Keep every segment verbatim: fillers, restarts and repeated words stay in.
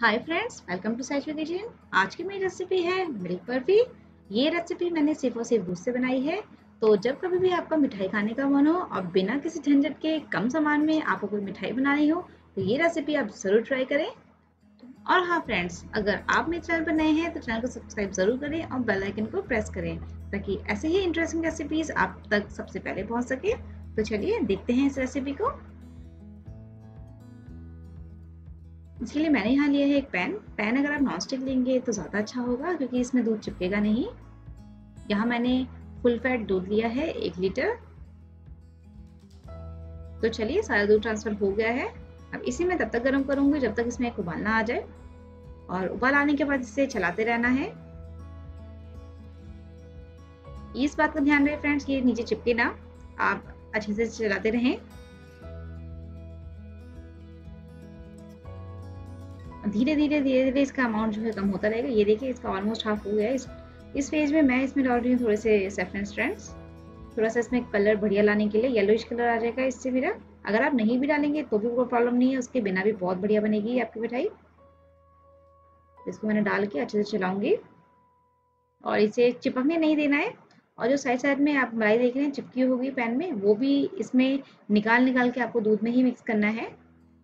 Hi friends, welcome to Saishu kitchen. आज की मेरी रेसिपी है मिल्क बर्फी। ये रेसिपी मैंने सिर्फ और सिर्फ दूध से बनाई है। तो जब कभी भी आपका मिठाई खाने का मन हो और बिना किसी झंझट के कम सामान में आपको कोई मिठाई बनानी हो तो ये रेसिपी आप ज़रूर ट्राई करें। और हाँ फ्रेंड्स, अगर आप मेरे चैनल पर नए हैं तो चैनल को सब्सक्राइब ज़रूर करें और बेल आइकन को प्रेस करें ताकि ऐसे ही इंटरेस्टिंग रेसिपीज़ आप तक सबसे पहले पहुँच सके। तो चलिए देखते हैं इस रेसिपी को। इसके लिए मैंने यहाँ लिया है एक पैन। पैन अगर आप नॉन स्टिक लेंगे तो ज़्यादा अच्छा होगा क्योंकि इसमें दूध चिपकेगा नहीं। यहाँ मैंने फुल फैट दूध लिया है एक लीटर। तो चलिए सारा दूध ट्रांसफर हो गया है। अब इसी में तब तक गर्म करूंगी जब तक इसमें एक उबाल ना आ जाए, और उबाल आने के बाद इसे चलाते रहना है। इस बात का ध्यान रहे फ्रेंड्स, ये नीचे चिपके ना, आप अच्छे से चलाते रहें। धीरे धीरे धीरे धीरे इसका अमाउंट जो है कम होता रहेगा। ये देखिए इसका ऑलमोस्ट हाफ हो गया है। इस इस फेज में मैं इसमें डाल रही हूँ थोड़े से सैफरन स्ट्रैंड्स, थोड़ा सा इसमें कलर बढ़िया लाने के लिए। येलोइश कलर आ जाएगा इससे मेरा। अगर आप नहीं भी डालेंगे तो भी कोई प्रॉब्लम नहीं है, उसके बिना भी बहुत बढ़िया बनेगी आपकी मिठाई। इसको मैंने डाल के अच्छे से चलाऊंगी और इसे चिपकने नहीं देना है। और जो साइड साइड में आप मलाई देख रहे हैं चिपकी होगी पैन में, वो भी इसमें निकाल निकाल के आपको दूध में ही मिक्स करना है।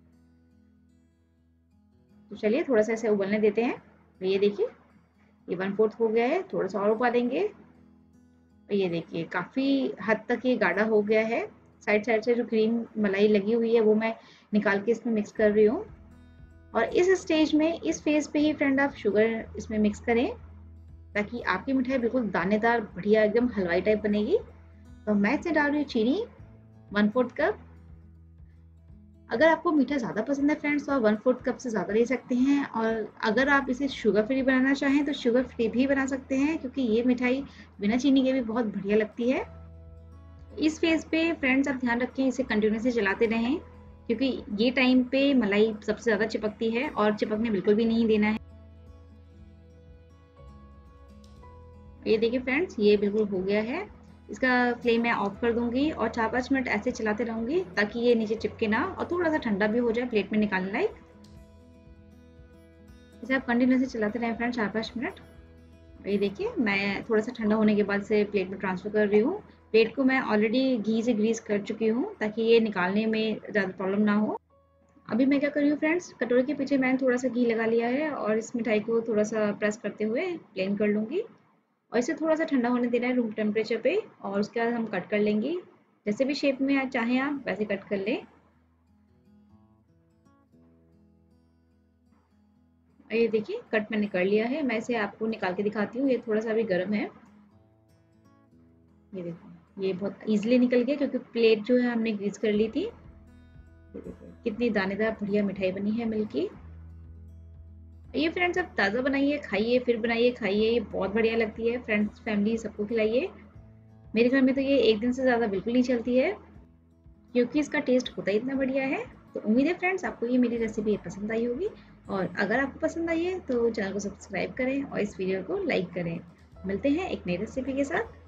तो चलिए थोड़ा सा इसे उबलने देते हैं। तो ये देखिए ये वन फोर्थ हो गया है, थोड़ा सा और उबालेंगे। और ये देखिए काफ़ी हद तक ये गाढ़ा हो गया है। साइड साइड से जो क्रीम मलाई लगी हुई है वो मैं निकाल के इसमें मिक्स कर रही हूँ। और इस स्टेज में, इस फेज पे ही फ्रेंड आप शुगर इसमें मिक्स करें ताकि आपकी मिठाई बिल्कुल दानेदार बढ़िया एकदम हलवाई टाइप बनेगी। तो मैं इसमें डाल रही हूँ चीनी वन फोर्थ कप। अगर आपको मीठा ज़्यादा पसंद है फ्रेंड्स तो आप वन फोर्थ कप से ज़्यादा ले सकते हैं। और अगर आप इसे शुगर फ्री बनाना चाहें तो शुगर फ्री भी बना सकते हैं, क्योंकि ये मिठाई बिना चीनी के भी बहुत बढ़िया लगती है। इस फेज पे फ्रेंड्स आप ध्यान रखें, इसे कंटिन्यूसली चलाते रहें क्योंकि ये टाइम पे मलाई सबसे ज़्यादा चिपकती है और चिपकने बिल्कुल भी नहीं देना है। ये देखिए फ्रेंड्स ये बिल्कुल हो गया है। इसका फ्लेम मैं ऑफ कर दूंगी और चार पाँच मिनट ऐसे चलाते रहूंगी ताकि ये नीचे चिपके ना और थोड़ा सा ठंडा भी हो जाए प्लेट में निकालने लायक। इसे आप कंटिन्यूसली चलाते रहें फ्रेंड्स चार पाँच मिनट। ये देखिए मैं थोड़ा सा ठंडा होने के बाद से प्लेट में ट्रांसफ़र कर रही हूँ। प्लेट को मैं ऑलरेडी घी से ग्रीस कर चुकी हूँ ताकि ये निकालने में ज़्यादा प्रॉब्लम ना हो। अभी मैं क्या कर रही हूँ फ्रेंड्स, कटोरे के पीछे मैंने थोड़ा सा घी लगा लिया है और इस मिठाई को थोड़ा सा प्रेस करते हुए प्लेन कर लूँगी। और इसे थोड़ा सा ठंडा होने देना है रूम टेम्परेचर पे, और उसके बाद हम कट कर लेंगे। जैसे भी शेप में चाहें आप वैसे कट कर लें। और ये देखिए कट मैंने कर लिया है। मैं इसे आपको निकाल के दिखाती हूँ। ये थोड़ा सा अभी गर्म है। ये देखो ये बहुत इजीली निकल गया क्योंकि प्लेट जो है हमने ग्रीस कर ली थी। ये देखो कितनी दानेदार बढ़िया मिठाई बनी है मिल्की। ये फ्रेंड्स आप ताज़ा बनाइए, खाइए, फिर बनाइए, खाइए, ये बहुत बढ़िया लगती है। फ्रेंड्स फैमिली सबको खिलाइए। मेरे घर में तो ये एक दिन से ज़्यादा बिल्कुल नहीं चलती है क्योंकि इसका टेस्ट होता ही इतना बढ़िया है। तो उम्मीद है फ्रेंड्स आपको ये मेरी रेसिपी पसंद आई होगी। और अगर आपको पसंद आई है तो चैनल को सब्सक्राइब करें और इस वीडियो को लाइक करें। मिलते हैं एक नई रेसिपी के साथ।